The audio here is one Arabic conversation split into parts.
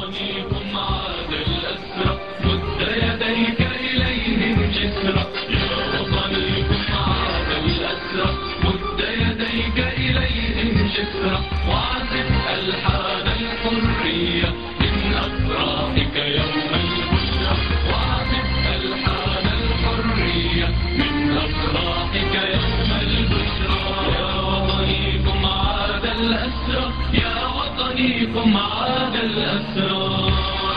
وطنيكم عاد الأسرى مد يديك إليهم جسرا يا وطنيكم عاد الأسرى مد يديك إليهم جسرا وعزف ألحان الحرية من أفراحك يوم البشرى وعزف ألحان الحرية من أفراحك يوم البشرى يا وطنيكم عاد الأسرى يا وطنيكم عاد الأسرى.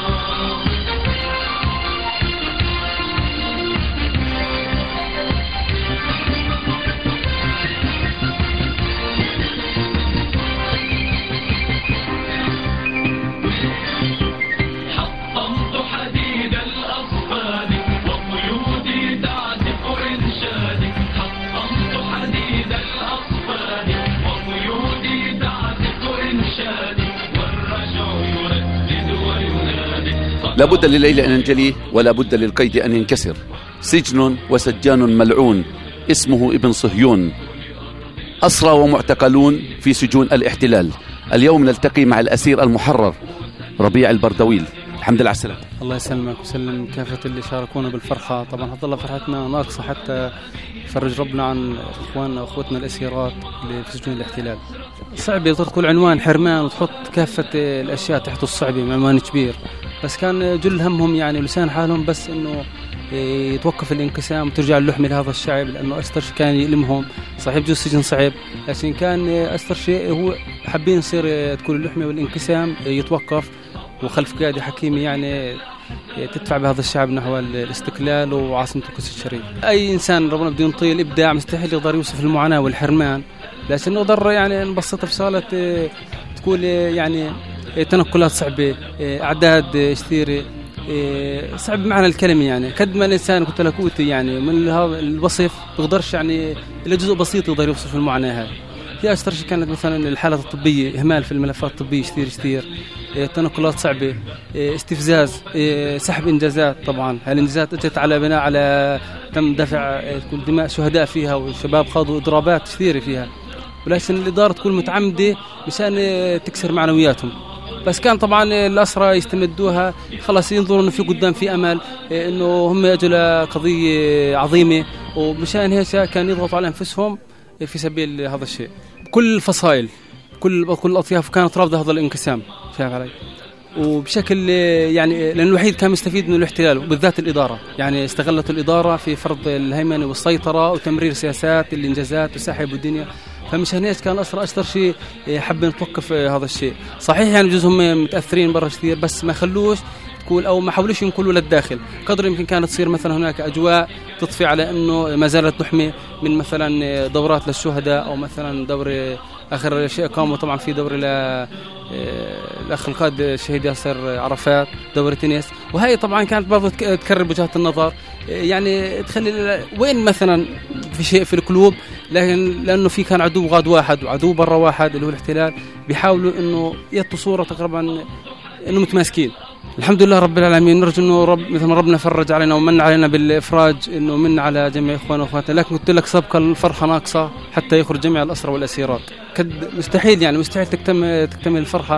حطمت حديد الأصفاد وقيودي تعزف إنشادي حطمت حديد الأصفاد وقيودي تعزف إنشادي والرجع يردد وينادي. لا بد لليل أن ينجلي ولا بد للقيد أن ينكسر. سجن وسجان ملعون اسمه ابن صهيون، أسرى ومعتقلون في سجون الاحتلال. اليوم نلتقي مع الأسير المحرر ربيع البردويل. الحمد لله على السلامة. الله يسلمك وسلم كافة اللي شاركونا بالفرحة. طبعا هتظل فرحتنا ناقصة حتى يفرج ربنا عن إخواننا وأخوتنا الأسيرات اللي في سجون الاحتلال. صعب تدخل عنوان حرمان وتحط كافة الأشياء تحت الصعبة عنوان كبير، بس كان جل همهم يعني لسان حالهم بس إنه يتوقف الانقسام وترجع اللحمة لهذا الشعب، لأنه أكثر شيء كان يلمهم. صحيح جو السجن صعب، لكن كان أكثر شيء هو حابين يصير تكون اللحمة والانقسام يتوقف، وخلف قيادة حكيمة يعني تدفع بهذا الشعب نحو الاستقلال وعاصمة القدس الشريف. أي إنسان ربنا بده ينطيه الإبداع مستحيل يقدر يوصف المعاناة والحرمان، لكن نقدر يعني نبسطها في صالة تقول يعني تنقلات صعبة، أعداد كثيرة، صعب معنى الكلمة. يعني قد ما الإنسان كنت لكوتي يعني من هذا الوصف بقدرش يعني إلا جزء بسيط يقدر يوصف المعاناة هذه. في أكثر شيء كانت مثلا الحالة الطبية، إهمال في الملفات الطبية كثير، تنقلات صعبة، استفزاز، سحب إنجازات. طبعا هالإنجازات أجت على بناء على تم دفع دماء شهداء فيها، والشباب خاضوا إضرابات كثيرة فيها، ولكن الإدارة تكون متعمدة مشان تكسر معنوياتهم. بس كان طبعا الأسرى يستمدوها خلاص ينظروا إنه في قدام في أمل، إنه هم يجوا قضية عظيمة، ومشان هيك كان يضغطوا على أنفسهم في سبيل هذا الشيء. كل الفصائل كل الأطياف كانت رافضة هذا الانقسام، شايف علي؟ وبشكل يعني لأن الوحيد كان مستفيد من الاحتلال وبالذات الإدارة، يعني استغلت الإدارة في فرض الهيمنة والسيطرة وتمرير سياسات الإنجازات وسحب الدنيا. فمشان هيك كان الأسرى أكثر شيء حابين نتوقف هذا الشيء. صحيح يعني بجوز هم متأثرين برا كثير، بس ما خلوش تقول أو ما حاولوش ينقلوا للداخل قدر يمكن. كانت تصير مثلا هناك أجواء تضفي على إنه ما زالت لحمة من مثلا دورات للشهداء، أو مثلا دور آخر شيء قاموا طبعا في دور الأخ القائد الشهيد ياسر عرفات، دورة تنس، وهي طبعا كانت برضو تكرر وجهات النظر، يعني تخلي وين مثلا في شيء في القلوب، لكن لأنه في كان عدو غاد واحد وعدو برا واحد اللي هو الاحتلال، بيحاولوا إنه يعطوا صورة تقريبا إنه متماسكين. الحمد لله رب العالمين، نرجو إنه مثل ما ربنا فرج علينا ومن علينا بالإفراج، إنه من على جميع إخواننا وأخواتنا. لكن قلت لك سبق الفرحة ناقصة حتى يخرج جميع الأسرى والأسيرات. كد مستحيل يعني مستحيل تكتمل الفرحة،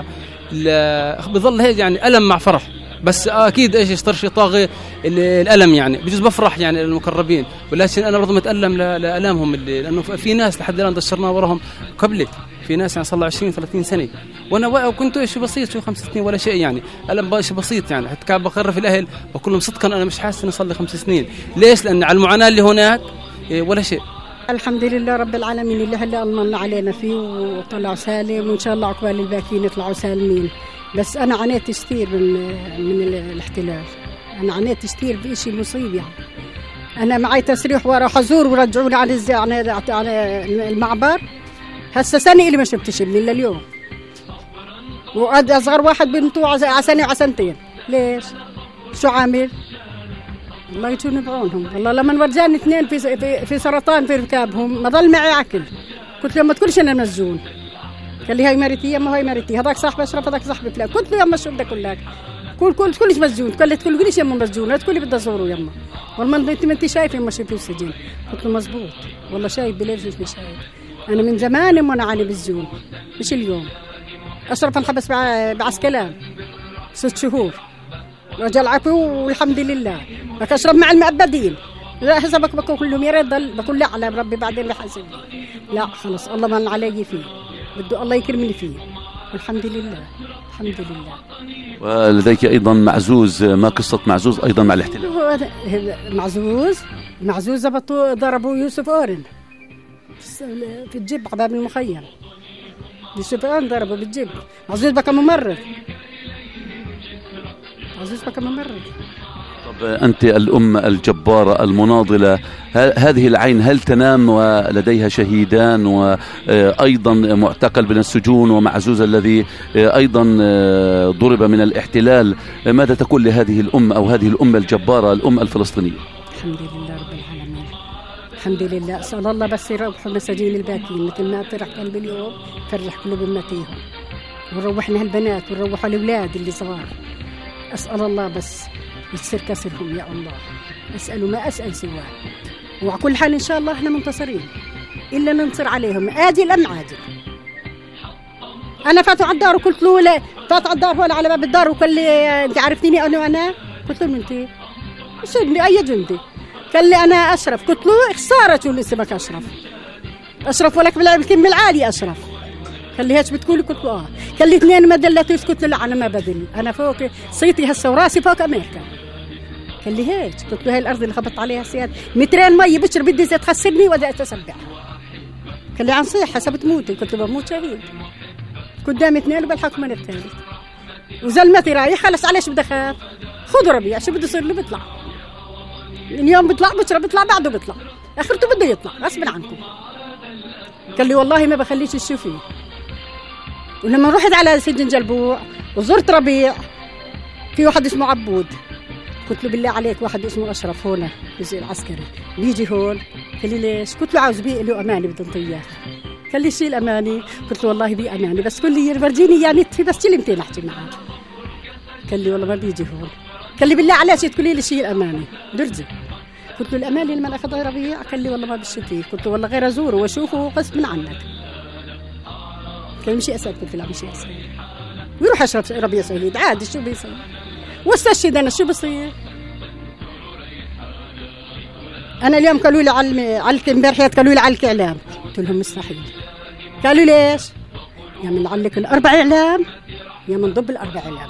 بظل هيك يعني ألم مع فرح. بس أكيد إيش يشتر شيء طاغي الألم، يعني بجوز بفرح يعني المقربين، ولكن أنا برضو متألم لألامهم لأنه في ناس لحد الآن دشرنا وراهم قبلي، في ناس يعني صار له 20-30 سنة، وأنا كنت شيء بسيط، شو 5 سنين ولا شيء، يعني ألم شيء بسيط. يعني حتى كان بقرر في الأهل بقول لهم صدقا أنا مش حاسس إني صار لي 5 سنين. ليش؟ لأن على المعاناة اللي هناك ولا شيء. الحمد لله رب العالمين اللي هلا أمن علينا فيه وطلع سالم، وإن شاء الله عقبال الباقيين يطلعوا سالمين. بس أنا عانيت كثير من الاحتلال، أنا عانيت كثير بشيء مصيب. يعني أنا معي تسريح ورا حزور ورجعوني على المعبر. هسه سنة اللي ما شفتش ابني إلا اليوم، وقد أصغر واحد بنته على سنة وعلى سنتين. ليش؟ شو عامل؟ الله يكون بعونهم. والله لما ورجاني 2 في سرطان في ركابهم ما ضل معي عقل. قلت له ما تقولش أنا مسجون. قال لي هاي مرتي يما، هاي مرتي، هذاك صاحب أشرف، هذاك صاحب فلان. قلت له يما شو بدك أقول لك؟ كلش مسجون. قال لي تقوليش يما مسجون، لا تقولي بدي أزوره يما. والله ما أنت شايف يما شو في السجن. قلت له مزبوط والله شايف بليش مش شايف. أنا من زمان وأنا عاني بالسجون، مش اليوم. أشرف انحبس بعسكلان 6 شهور رجل عفو والحمد لله. بك أشرب مع المؤبدين، لا حسبك بكون كلهم يرد بكون لا على ربي بعدين بحاسبني. لا خلص الله من علي فيه، بده الله يكرمني فيه والحمد لله الحمد لله. ولديك أيضا معزوز، ما قصة معزوز أيضا مع الاحتلال؟ معزوز ضربوا يوسف أورن في الجيب عباب المخيم. يوسف أورن ضربه بالجيب. معزوز بقى ممرض. طب أنت الأم الجبارة المناضلة، هذه العين هل تنام ولديها شهيدان وأيضا معتقل من السجون ومعزوز الذي أيضا ضرب من الاحتلال، ماذا تقول لهذه الأم أو هذه الأمة الجبارة الأم الفلسطينية؟ الحمد لله رب العالمين الحمد لله. أسأل الله بس يروحوا مساجين الباكين مثل ما فرح قلبي اليوم فرح قلوب أمتيهم، ونروحنا هالبنات ونروحوا الأولاد اللي صغار. أسأل الله بس يكسر كسرهم يا الله. أسأل ما أسأل سواه، وعلى كل حال إن شاء الله إحنا منتصرين إلا ننتصر عليهم آجل أم عاجل. أنا فاتوا على الدار وقلت له لا، فاتوا على الدار ولا على باب الدار وقال لي أنت عرفتني أنا قلت له أنت شدني أي جندي؟ قال لي أنا أشرف. قلت له خسارة شو اللي اسمك أشرف ولك بالكلمة العالية أشرف. قال لي هيك بتقولي؟ قلت له قال لي 2 ما دلتوش. قلت له لا أنا ما بدل، أنا فوق صيتي هسه وراسي فوق أمريكا. قال لي هيك. قلت له هاي الأرض اللي خبطت عليها سياد 2 مية بشرب بدي زي تخسرني ولا أتسبح. قال لي عن صيحة بتموتي. قلت له بموت شهيد قدامي 2 وبالحكم من الثالث وزلمتي رايح خلص عليش بدي أخاف. خذ ربيع شو بده يصير لي بيطلع اليوم بيطلع بكره بيطلع بعده بيطلع اخرته بده يطلع غصب عنكم. قال لي والله ما بخليش تشوفيه. ولما رحت على سجن جلبوع وزرت ربيع في واحد اسمه عبود، قلت له بالله عليك واحد اسمه أشرف هون بيجي العسكري بيجي هون. قال لي ليش؟ قلت له عاوز بيه له أماني بدي انطيه. قال لي شيل أماني. قلت له والله بيه أماني بس قل لي فرجيني يا نت بس كلمتين أحكي معك. قال لي والله ما بيجي هون. قال لي بالله عليك تقولي لي شيل أماني درجي. قلت له الأماني اللي ما أخذها ربيع. قال لي والله ما بشتيه. قلت له والله غير أزوره وأشوفه غصب عنك. كان مشي أسد. قلت له مشي أسد ويروح أشرب ربيع شهيد عادي شو بيصير واستشهد. أنا شو بصير؟ أنا اليوم قالوا لي على امبارح قالوا لي على الإعلام. قلت لهم مستحيل. قالوا ليش؟ يا من علق 4 إعلام يا من ضب 4 إعلام.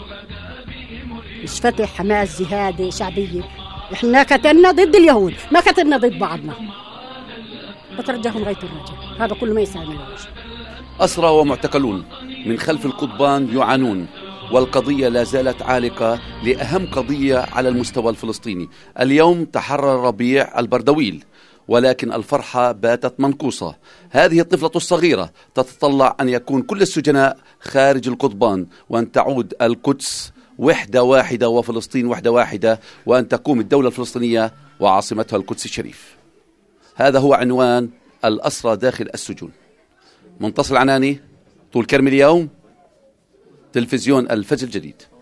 مش فتح حماس جهادي شعبية. إحنا كتلنا ضد اليهود ما كتلنا ضد بعضنا. بترجعهم غاية الرجاء هذا كله ما يساعدناش. أسرى ومعتقلون من خلف القضبان يعانون، والقضية لا زالت عالقة لأهم قضية على المستوى الفلسطيني. اليوم تحرر ربيع البردويل، ولكن الفرحة باتت منقوصة. هذه الطفلة الصغيرة تتطلع أن يكون كل السجناء خارج القضبان، وأن تعود القدس وحدة واحدة وفلسطين وحدة واحدة، وأن تقوم الدولة الفلسطينية وعاصمتها القدس الشريف. هذا هو عنوان الأسرى داخل السجون. منتصر العناني، طول كرم اليوم، تلفزيون الفجر الجديد.